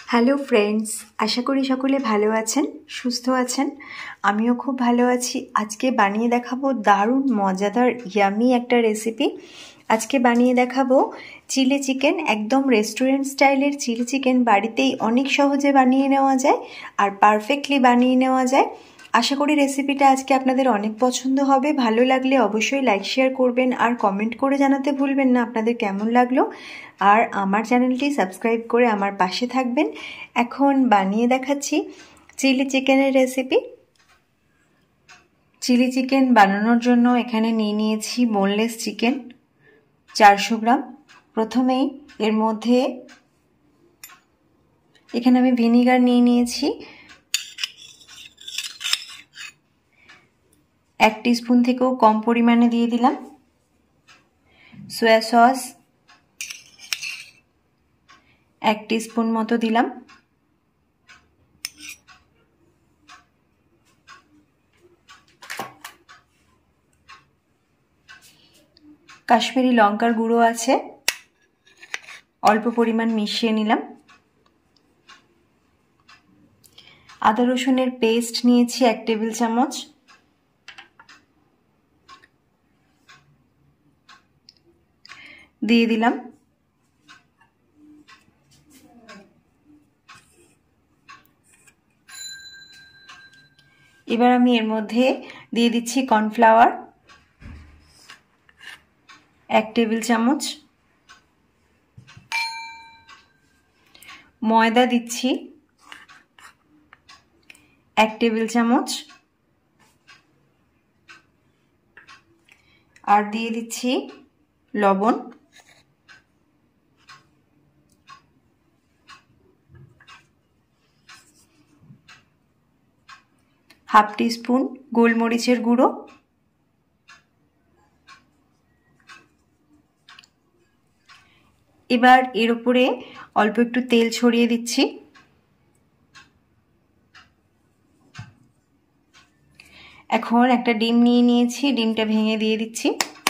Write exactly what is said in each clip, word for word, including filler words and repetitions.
Hello friends, আশা করি সকলে ভালো আছেন, সুস্থ আছেন। আমিও খুব ভালো আছি। আজকে বানিয়ে দেখাবো দারুণ মজাদার ইয়ামি একটা রেসিপি। আজকে বানিয়ে দেখাবো চিলি চিকেন। একদম রেস্টুরেন্ট স্টাইলের চিলি চিকেন বাড়িতেই অনেক সহজে বানিয়ে নেওয়া যায় আর পারফেক্টলি বানিয়ে নেওয়া যায়। আশা করি রেসিপিটা আজকে আপনাদের অনেক পছন্দ হবে। ভালো লাগলে অবশ্যই লাইক শেয়ার করবেন আর কমেন্ট করে জানাতে ভুলবেন না আপনাদের কেমন লাগলো। আর আমার চ্যানেলটি সাবস্ক্রাইব করে আমার পাশে থাকবেন। এখন বানিয়ে দেখাচ্ছি চিলি চিকেনের রেসিপি। চিলি চিকেন বানানোর জন্য এখানে নিয়ে নিয়েছি বোনলেস চিকেন চারশো গ্রাম। প্রথমেই এর মধ্যে এখানে আমি ভিনিগার নিয়ে নিয়েছি এক টিস্পুন থেকেও কম পরিমাণে দিয়ে দিলাম। সয়া সস এক টিস্পুন মতো দিলাম। কাশ্মীরি লঙ্কার গুঁড়ো আছে, অল্প পরিমাণ মিশিয়ে নিলাম। আদা রসুনের পেস্ট নিয়েছি এক টেবিল চামচ। দিয়ে দিলাম। এবার আমি এর মধ্যে দিয়ে দিচ্ছি কর্নফ্লাওয়ার এক টেবিল চামচ, ময়দা দিচ্ছি এক টেবিল চামচ, আর দিয়ে দিচ্ছি লবণ হাফ টিস্পুন, গোলমরিচের গুঁড়ো, এবার এর উপরে অল্প একটু তেল ছড়িয়ে দিচ্ছি। এখন একটা ডিম নিয়ে নিয়েছি, ডিমটা ভেঙে দিয়ে দিচ্ছি।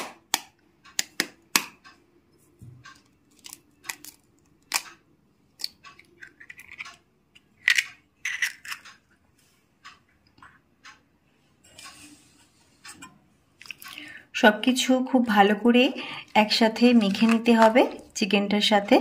সবকিছু খুব ভালো করে একসাথে মেখে নিতে হবে চিকেনটার সাথে।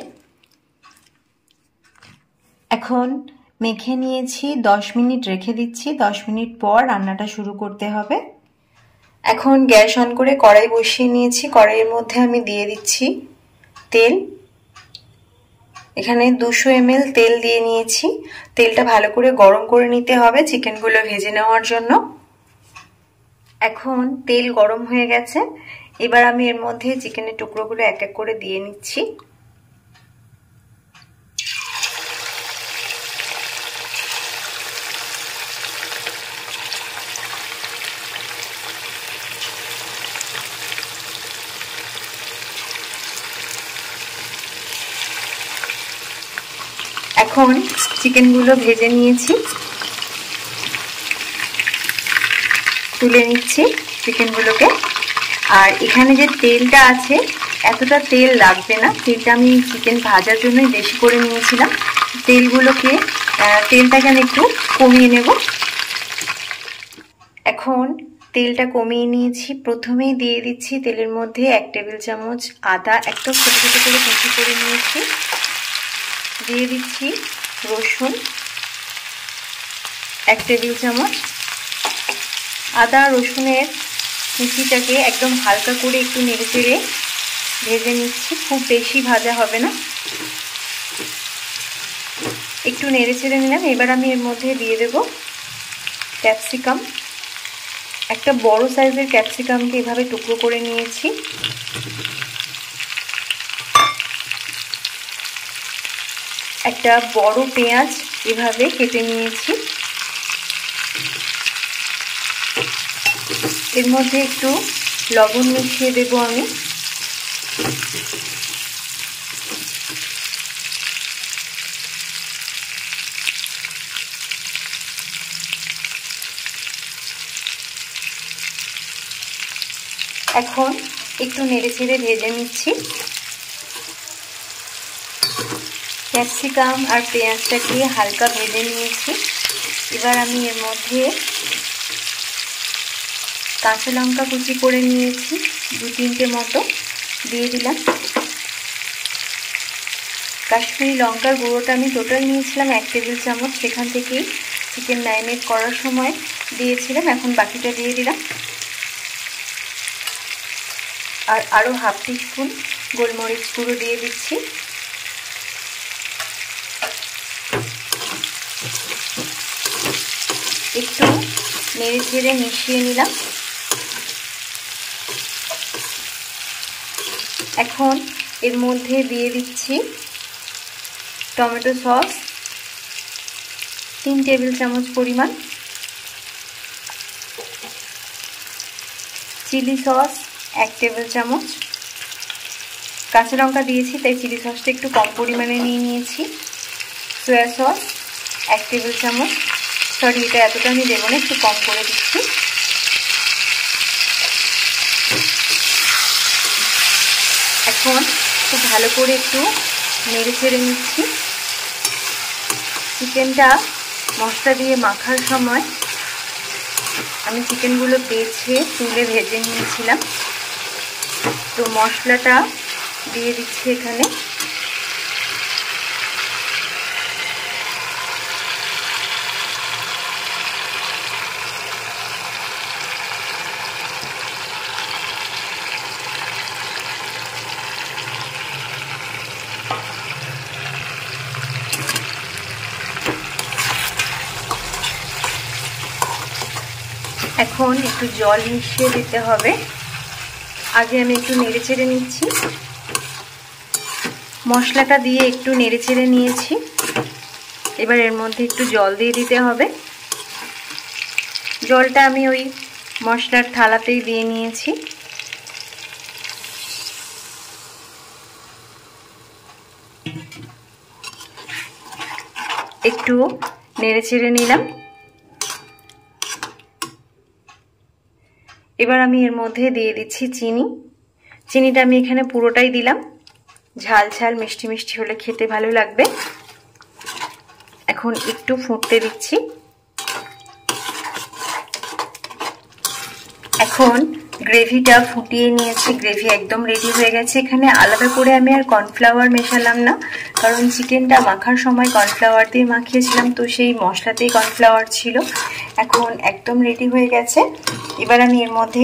এখন মেখে নিয়েছি, দশ মিনিট রেখে দিচ্ছি। দশ মিনিট পর রান্নাটা শুরু করতে হবে। এখন গ্যাস অন করে কড়াই বসিয়ে নিয়েছি। কড়াইয়ের মধ্যে আমি দিয়ে দিচ্ছি তেল। এখানে দুশো এম এল তেল দিয়ে নিয়েছি। তেলটা ভালো করে গরম করে নিতে হবে চিকেনগুলো ভেজে নেওয়ার জন্য। এখন তেল গরম হয়ে গেছে। এবার আমি এর মধ্যে চিকেনের টুকরোগুলো এক এক করে দিয়ে নিচ্ছি। এখন চিকেনগুলো ভেজে নিয়েছি, তুলে নিচ্ছি চিকেনগুলোকে। আর এখানে যে তেলটা আছে এতটা তেল লাগবে না, তেলটা আমি চিকেন ভাজার জন্যই বেশি করে নিয়েছিলাম। তেলগুলোকে তেলটাকে আমি একটু কমিয়ে নেব। এখন তেলটা কমিয়ে নিয়েছি। প্রথমেই দিয়ে দিচ্ছি তেলের মধ্যে এক টেবিল চামচ আদা একটু ছোট ছোট করে কুচি করে নিয়েছি। দিয়ে দিচ্ছি রসুন এক টেবিল চামচ। আদা রসুনের কুচিটাকে একদম হালকা করে একটু নেড়ে চেড়ে ভেজে নিচ্ছি, খুব বেশি ভাজা হবে না, একটু নেড়ে চেড়ে নিলাম। এবার আমি এর মধ্যে দিয়ে দেব ক্যাপসিকাম। একটা বড় সাইজের ক্যাপসিকামকে এভাবে টুকরো করে নিয়েছি। একটা বড় পেঁয়াজ এভাবে কেটে নিয়েছি। এর মধ্যে একটু লবণ মিশিয়ে দেব আমি। এখন একটু নেড়ে চেড়ে ভেজে নিচ্ছি। ক্যাপসিকাম আর পেঁয়াজটাকে হালকা ভেজে নিয়েছি। এবার আমি এর মধ্যে কাঁচা লঙ্কা কুচি করে নিয়েছি, দু তিনটে মতো দিয়ে দিলাম। কাশ্মীরি লঙ্কার গুঁড়োটা আমি টোটাল নিয়েছিলাম এক টেবিল চামচ, সেখান থেকেই চিকেন ম্যারিনেট করার সময় দিয়েছিলাম। এখন বাকিটা দিয়ে দিলাম। আর আরও হাফ টিস্পুন গোলমরিচ গুঁড়ো দিয়ে দিচ্ছি। একটু নেড়ে চেড়ে মিশিয়ে নিলাম। এখন এর মধ্যে দিয়ে দিচ্ছি টমেটো সস তিন টেবিল চামচ পরিমাণ, চিলি সস এক টেবিল চামচ, কাঁচা লঙ্কা দিয়েছি তাই চিলি সসটা একটু কম পরিমাণে নিয়ে নিয়েছি, সয়া সস এক টেবিল চামচ, সরি এটা এতটা আমি দেবো না, একটু কম করে দিচ্ছি। এখন খুব ভালো করে একটু নেড়ে চেড়ে নিচ্ছি। চিকেনটা মশলা দিয়ে মাখার সময় আমি চিকেনগুলো বেছে তুলে ভেজে নিয়েছিলাম, তো মশলাটা দিয়ে দিচ্ছি এখানে। এখন একটু জল মিশিয়ে দিতে হবে। আগে আমি একটু নেড়ে চেড়ে নিচ্ছি। মশলাটা দিয়ে একটু নেড়ে চেড়ে নিয়েছি। এবার এর মধ্যে একটু জল দিয়ে দিতে হবে। জলটা আমি ওই মশলার থালাতেই দিয়ে নিয়েছি। একটু নেড়ে চেড়ে নিলাম। এবার আমি এর মধ্যে দিয়ে দিচ্ছি চিনি। চিনিটা আমি এখানে পুরোটাই দিলাম, ঝাল ঝাল মিষ্টি মিষ্টি হলে খেতে ভালো লাগবে। এখন একটু ফুটতে দিচ্ছি। এখন গ্রেভিটা ফুটিয়ে নিয়েছি, গ্রেভি একদম রেডি হয়ে গেছে। এখানে আলাদা করে আমি আর কর্নফ্লাওয়ার মেশালাম না, কারণ চিকেনটা মাখার সময় কর্নফ্লাওয়ার দিয়ে মাখিয়েছিলাম, তো সেই মশলাতেই কর্নফ্লাওয়ার ছিল। এখন একদম রেডি হয়ে গেছে। এবার আমি এর মধ্যে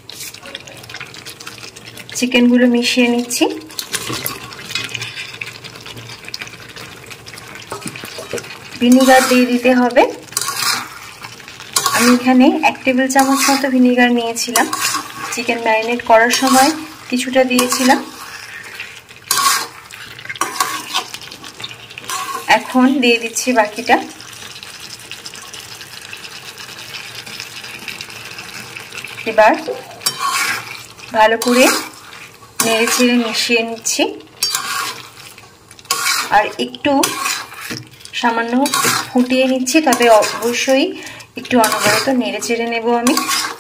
চিকেনগুলো মিশিয়ে নিচ্ছি। ভিনিগার দিয়ে দিতে হবে। আমি এখানে এক টেবিল চামচ মতো ভিনিগার নিয়েছিলাম, চিকেন ম্যারিনেট করার সময় কিছুটা দিয়েছিলাম। এখন দিয়ে দিচ্ছি বাকিটা। এবার ভালো করে নেড়ে চেড়ে মিশিয়ে নিচ্ছি। আর একটু সামান্য ফুটিয়ে নিচ্ছি, তবে অবশ্যই একটু অনবরত নেড়ে চেড়ে নেব আমি।